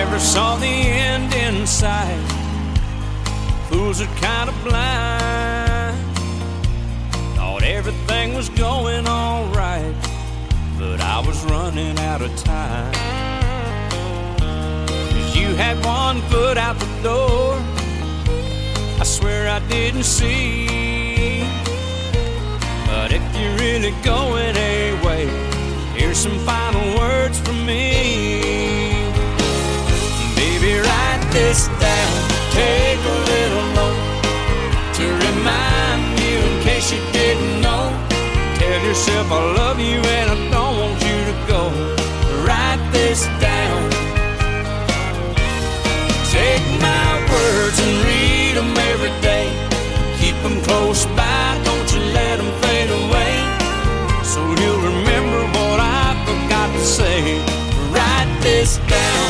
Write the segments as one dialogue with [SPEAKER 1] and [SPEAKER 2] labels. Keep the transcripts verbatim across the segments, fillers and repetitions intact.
[SPEAKER 1] never saw the end in sight. Fools are kind of blind. Thought everything was going all right, but I was running out of time. 'Cause you had one foot out the door, I swear I didn't see. But if you're really going away, here's some final words from me. Baby, write this down, take a little note to remind you in case you didn't know. Tell yourself I love you and I don't want you to go. Write this down. Take my words and read them every day. Keep them close by, don't you let them fade away. So you'll remember what I forgot to say. Write this down.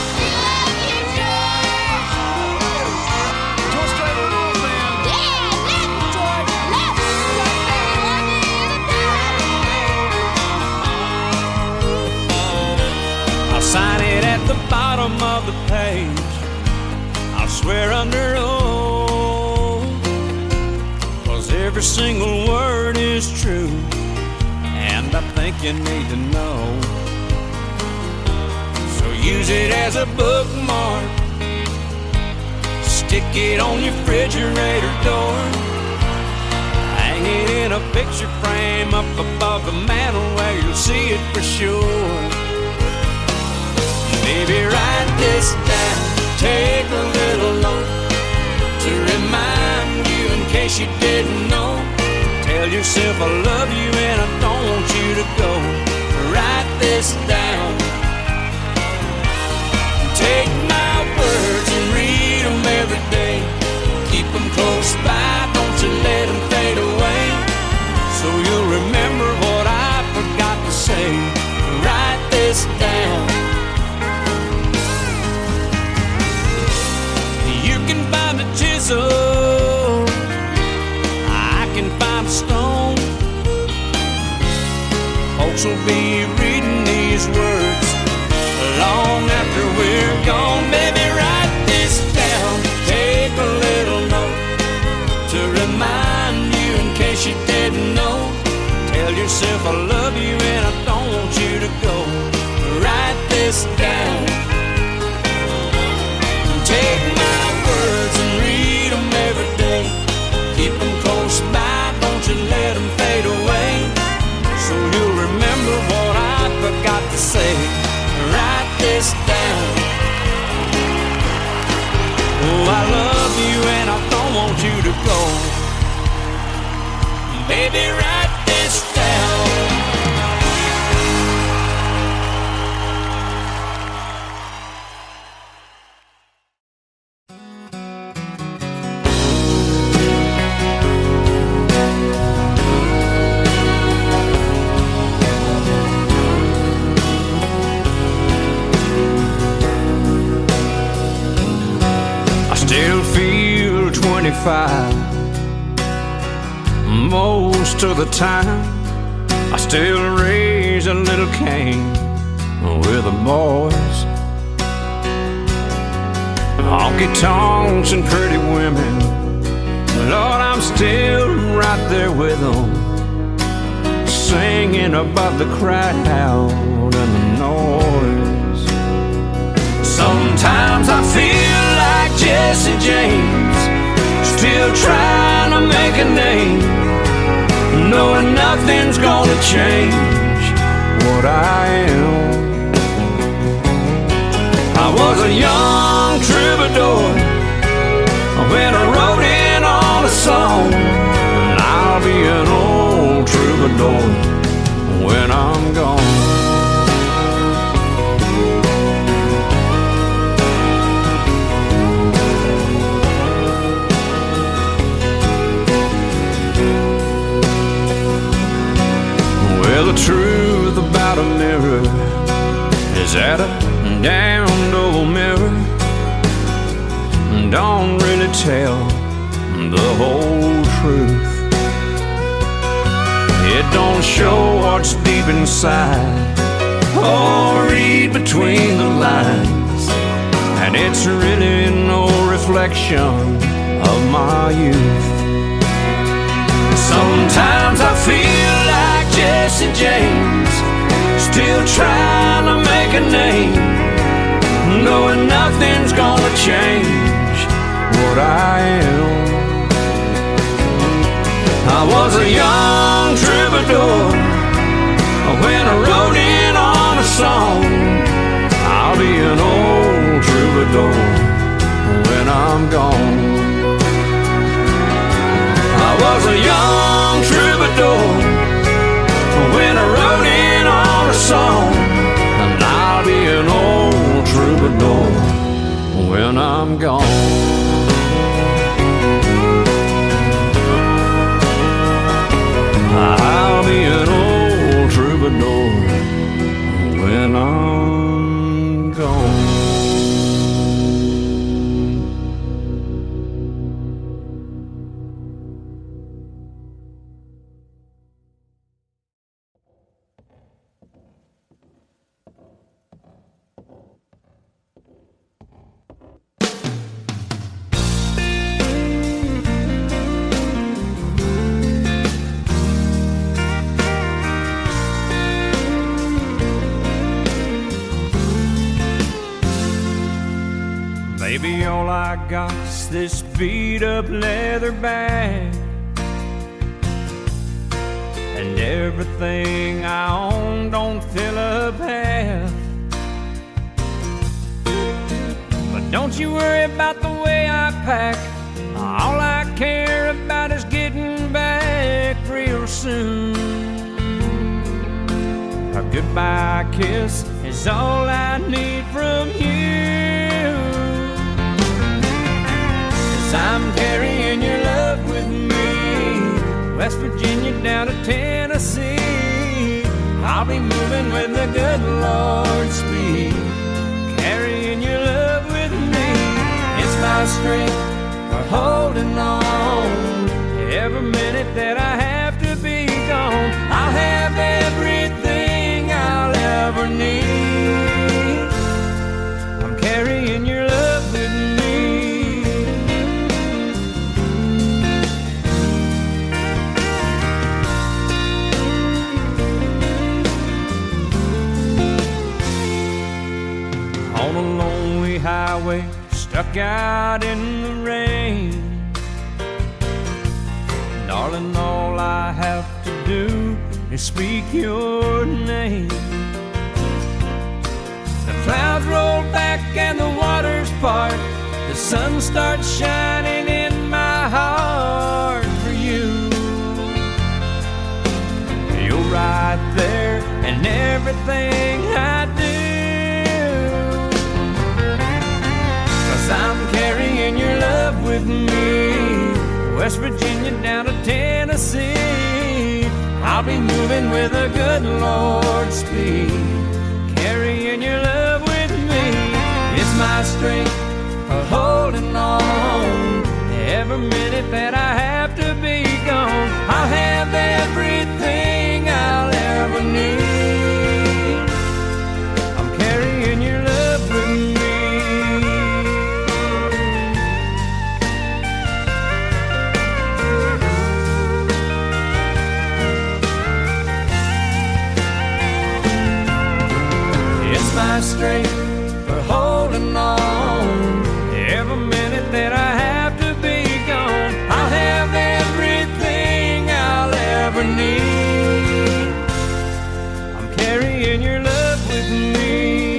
[SPEAKER 1] I'll sign it at the bottom of the page. I'll swear under oath, 'cause every single word is true, and I think you need to know. So use it as a bookmark, stick it on your refrigerator door, hang it in a picture frame up above the mantel where you'll see it for sure. Baby, write this down, take a little note to remind you in case you didn't know. Tell yourself I love you and I don't want you to go. Write this down. Take my words and read them every day. Keep them close by, don't you let them fade away. So you'll remember what I forgot to say. Write this down. You can find a chisel, I can find a stone. Folks will be reading these words long after we're gone. Baby, write this down, take a little note to remind you in case you didn't know. Tell yourself I love you and I don't want you to go. Write this down. Take my words and read them every day. Keep them close by, don't you let them fade away. So you'll remember what I forgot to say. Write this down. Oh, I love you and I don't want you to go. Baby, write this down. Most of the time I still raise a little Cain with the boys. Honky tonks and pretty women, Lord, I'm still right there with them, singing above the crowd and the noise. Sometimes I feel like Jesse James, still trying to make a name, knowing nothing's gonna change what I am. I was a young troubadour when I wrote in on a song, and I'll be an old troubadour when I'm gone. Well, the truth about a mirror is that a damned old mirror don't really tell the whole truth. It don't show what's deep inside or read between the lines. it's really no reflection of my youth. Sometimes I feel like Jesse James, still trying to make a name, knowing nothing's gonna change what I am. I was a young troubadour when I wrote in on a song. I'll be an old troubadour when I'm gone. I was a young troubadour when I wrote in on a song, and I'll be an old troubadour when I'm gone. I'll be an old troubadour when I'm gone. Baby, all I got's this beat up leather bag, and everything I own don't fill up half. But don't you worry about the way I pack, all I care about is getting back real soon. A goodbye kiss is all I need from you. I'm carrying your love with me, West Virginia down to Tennessee. I'll be moving with the good Lord's speed, carrying your love with me. It's my strength for holding on. Every minute that I have to be gone, I'll have everything I'll ever need. I'm carrying your love with me. Highway, stuck out in the rain. Darling, all I have to do is speak your name. The clouds roll back and the waters part, the sun starts shining in my heart for you. You're right there in everything I do. I'm carrying your love with me, West Virginia down to Tennessee. I'll be moving with a good Lord's speed, carrying your love with me. It's my strength for holding on. Every minute that I have to be gone, I'll have everything I'll ever need. I'm carrying your love with me. My strength for holding on. Every minute that I have to be gone, I'll have everything I'll ever need. I'm carrying your love with me.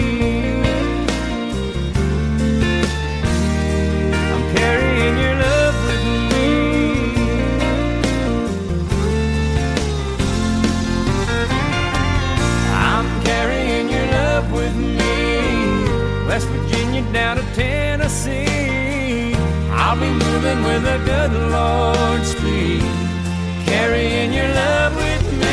[SPEAKER 1] I'm carrying your love with me. I'm carrying your love with me, West Virginia down to Tennessee. I'll be moving with a good Lord's speed, carrying your love with me.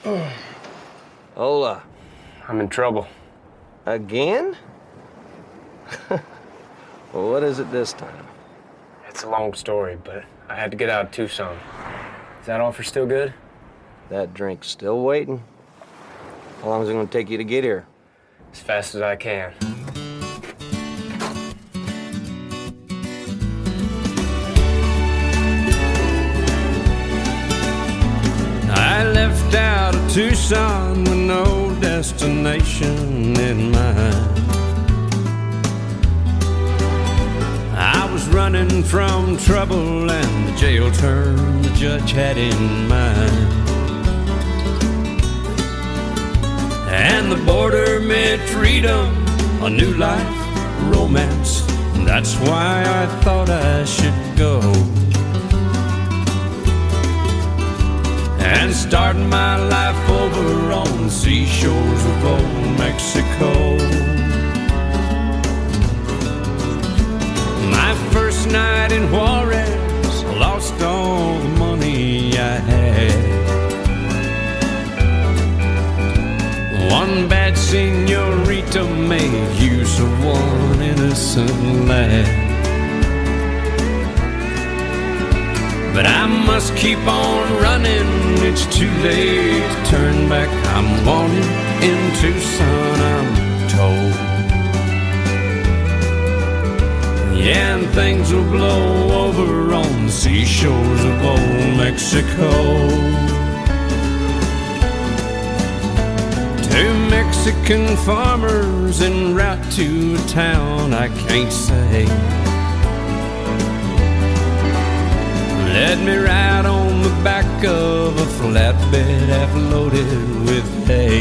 [SPEAKER 1] Hola.
[SPEAKER 2] I'm in trouble.
[SPEAKER 1] Again? Well, what is it this time?
[SPEAKER 2] It's a long story, but I had to get out of Tucson. Is that offer still good?
[SPEAKER 1] That drink's still waiting. How long is it going to take you to get here?
[SPEAKER 2] As fast as I can.
[SPEAKER 1] I left out of Tucson with no destination in mind. I was running from trouble and the jail term the judge had in mind. And the border meant freedom, a new life, romance. That's why I thought I should go and start my life over on the seashores of old Mexico. My first night in Juarez, I lost all the money I had. One bad senorita made use of one innocent lad. But I must keep on running, it's too late to turn back. I'm wanted in Tucson, I'm told. Yeah, and things will blow over on the seashores of old Mexico. Two Mexican farmers en route to a town I can't say led me right on the back of a flatbed half loaded with hay.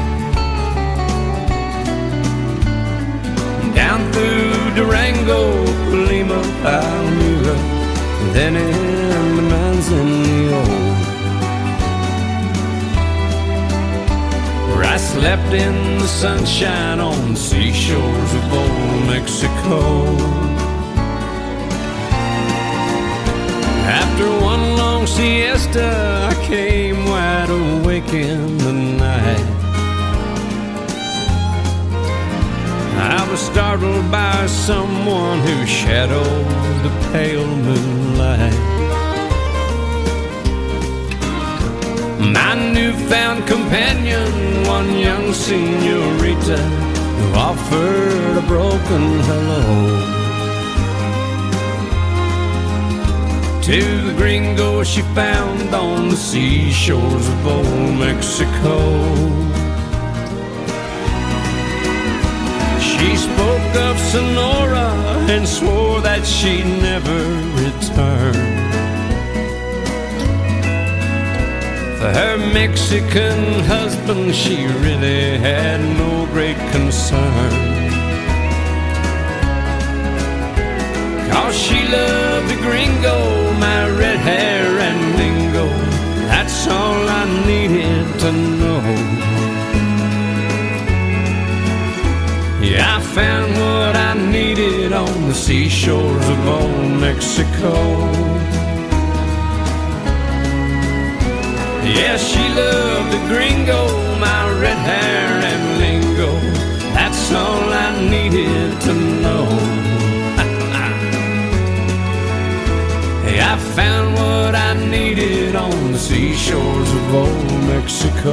[SPEAKER 1] Down through Durango, Colima, Palmyra, then in the Manzanillo, where I slept in the sunshine on the seashores of old Mexico. After one long siesta, I came wide awake in the night. I was startled by someone who shadowed the pale moonlight. My newfound companion, one young senorita, who offered a broken hello to the gringo she found on the seashores of old Mexico. She spoke of Sonora and swore that she'd never return. For her Mexican husband she really had no great concern, 'cause she loved the gringo, my red hair and lingo. That's all I needed to know. Yeah, I found what I needed on the seashores of old Mexico. Yeah, she loved the gringo, my red hair and lingo. That's all I needed to know. I found what I needed on the seashores of old Mexico.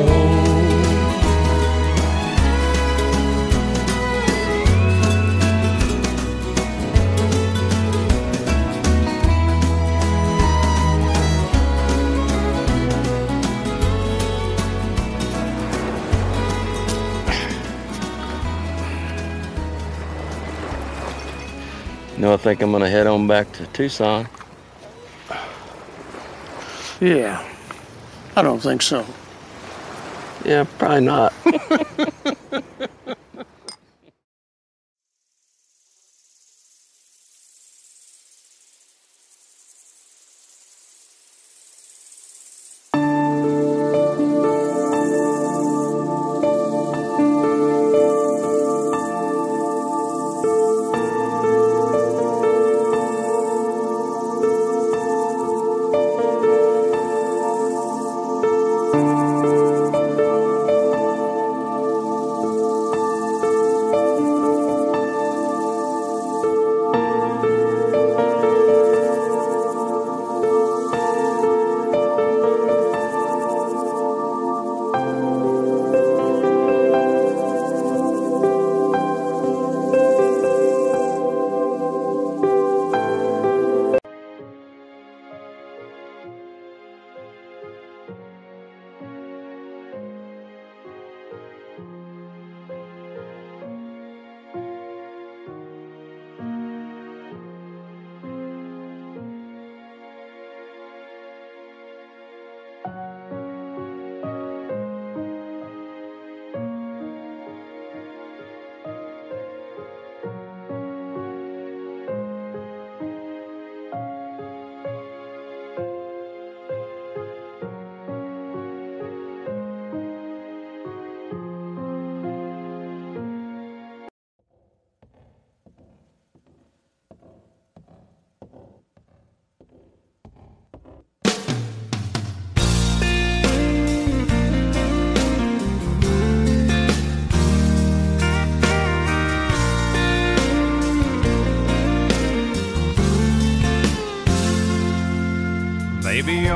[SPEAKER 1] No, I think I'm gonna head on back to Tucson.
[SPEAKER 3] Yeah, I don't think so.
[SPEAKER 1] Yeah, probably not.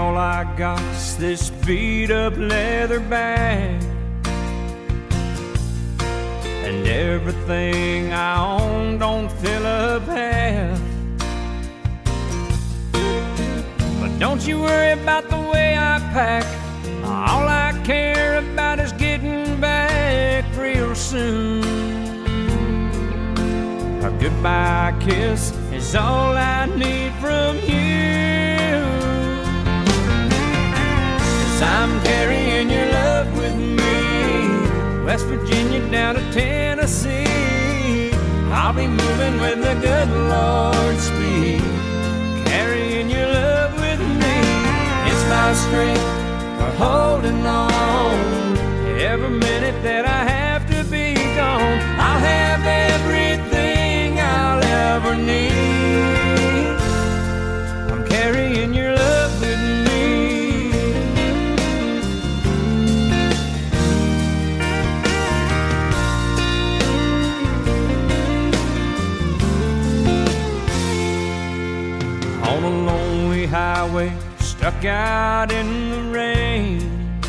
[SPEAKER 1] all I got's this beat up leather bag, and everything I own don't fill up half. But don't you worry about the way I pack. All I care about is getting back real soon. A goodbye kiss is all I need from you. 'Cause I'm carrying your love with me, West Virginia down to Tennessee. I'll be moving with the good Lord's speed, carrying your love with me. It's my strength for holding on. Every minute that I have to be gone, I'll have everything I'll ever need. I'm carrying your love with me. On a lonely highway, stuck out in the rain,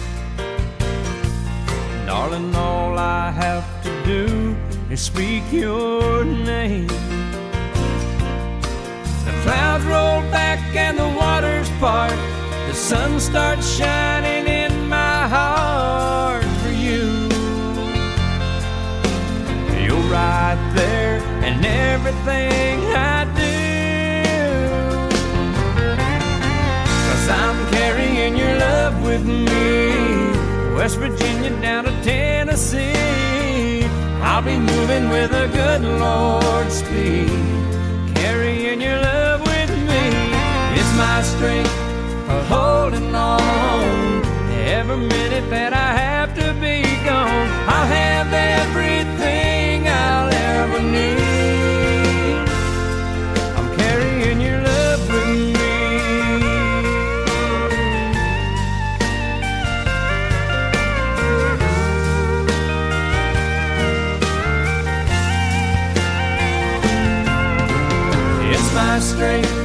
[SPEAKER 1] darling, all I have to do is speak your name. The clouds roll back and the waters part, the sun starts shining in my heart for you. You're right there in everything I do, 'cause I'm carrying your love with me, West Virginia down to Tennessee. I'll be moving with a good Lord's speed, carrying your love with me. It's my strength for holding on. Every minute that I have to be gone, I'll have everything I'll ever need. I'm carrying your love with me. My strength